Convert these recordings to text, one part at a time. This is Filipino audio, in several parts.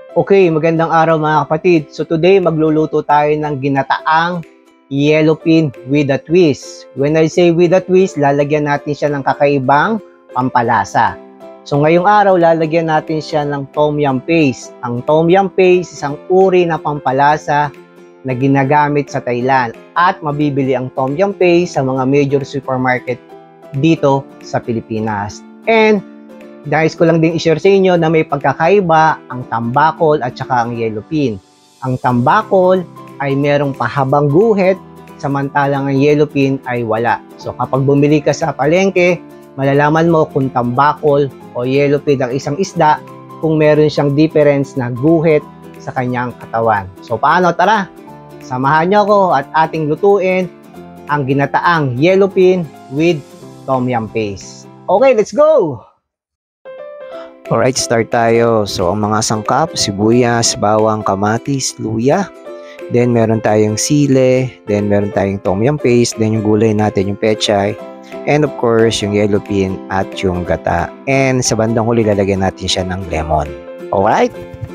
Okay, magandang araw mga kapatid. So today magluluto tayo ng ginataang yellowfin with a twist. When I say with a twist, lalagyan natin siya ng kakaibang pampalasa. So ngayong araw, lalagyan natin siya ng tom yum paste. Ang tom yum paste, isang uri na pampalasa na ginagamit sa Thailand. At mabibili ang tom yum paste sa mga major supermarket dito sa Pilipinas. And nais ko lang din i-share sa inyo na may pagkakaiba ang tambakol at saka ang yellowfin. Ang tambakol ay merong pahabang guhit, samantalang ang yellowfin ay wala. So kapag bumili ka sa palengke, malalaman mo kung tambakol o yellowfin ang isang isda kung meron siyang difference na guhit sa kanyang katawan. So paano? Tara, samahan niyo ako at ating lutuin ang ginataang yellowfin with tom yum paste. Okay, let's go! Alright, start tayo. So, ang mga sangkap, sibuyas, bawang, kamatis, luya. Then, meron tayong sile. Then, meron tayong tom yum paste. Then, yung gulay natin, yung pechay. And of course, yung yellowfin at yung gata. And sa bandang huli, lalagyan natin siya ng lemon. Alright?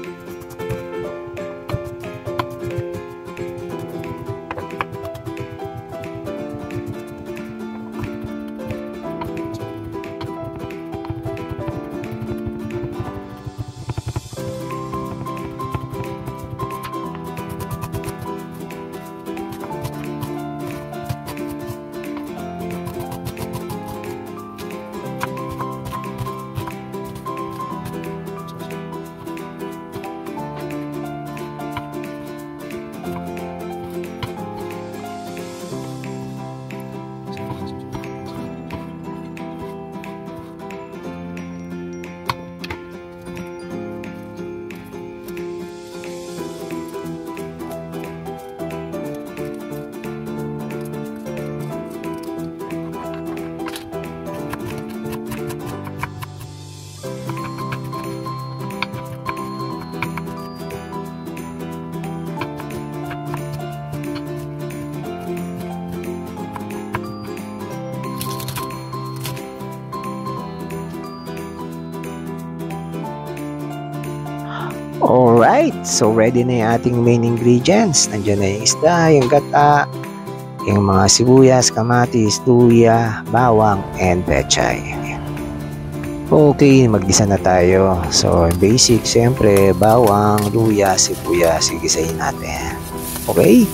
Alright, so ready na yung ating main ingredients. Nandiyan na yung isda, yung gata, yung mga sibuyas, kamatis, luya, bawang, and pechay. Okay, maggisa na tayo. So, basic, siyempre, bawang, luya, sibuyas, gigisahin natin. Okay?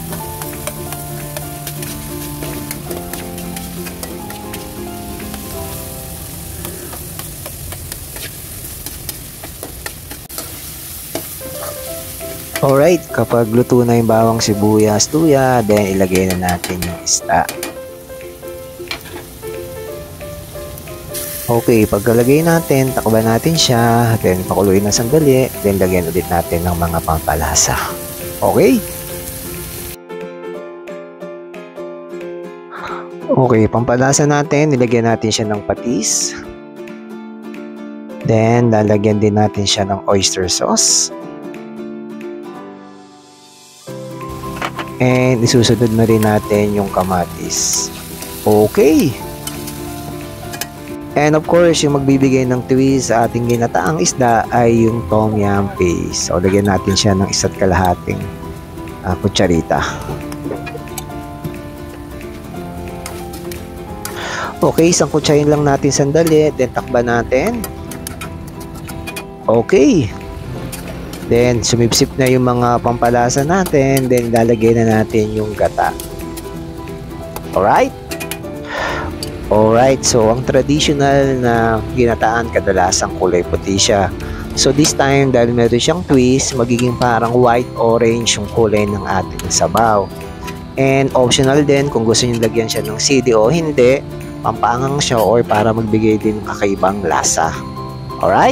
Alright, kapag luto na yung bawang, sibuyas, luya, then ilagay na natin yung isda. Okay, pagkalagay natin, takban natin siya, then pakuluin ng sandali, then lagyan ulit natin ng mga pampalasa. Okay? Okay, pampalasa natin, nilagyan natin siya ng patis. Then, lalagyan din natin siya ng oyster sauce. And isusunod na rin natin yung kamatis. Okay. And of course, yung magbibigay ng twist sa ating ginataang isda ay yung tom yum paste. So, lagyan natin siya ng 1 kalahating kutsarita. Okay, 1 kutsarin lang natin sandali. Then, takban natin. Okay. Then, sumipsip na yung mga pampalasa natin. Then, lalagay na natin yung gata. Alright? Alright, so ang traditional na ginataan, kadalasang kulay puti siya. So, this time, dahil meron siyang twist, magiging parang white-orange yung kulay ng ating sabaw. And optional din kung gusto nyo lagyan siya ng sili o hindi, pampaangang siya or para magbigay din ng kakaibang lasa. Alright?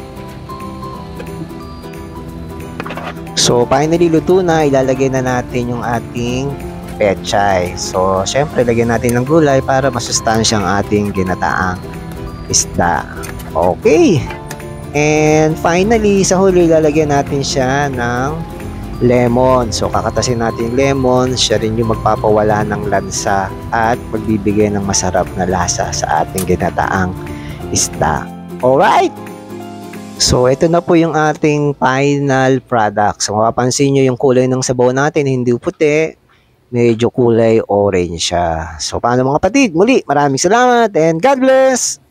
So, finally, luto na. Ilalagay na natin yung ating pechay. So, syempre, lagyan natin ng gulay para masustansya ang ating ginataang isda. Okay. And finally, sa huli, ilalagyan natin siya ng lemon. So, kakatasin natin yung lemon. Siya rin yung magpapawala ng lansa at magbibigay ng masarap na lasa sa ating ginataang isda. Alright! So, ito na po yung ating final product. So, mapapansin nyo yung kulay ng sabaw natin, hindi puti, medyo kulay orange siya. So, paano mga kapatid? Muli, maraming salamat and God bless!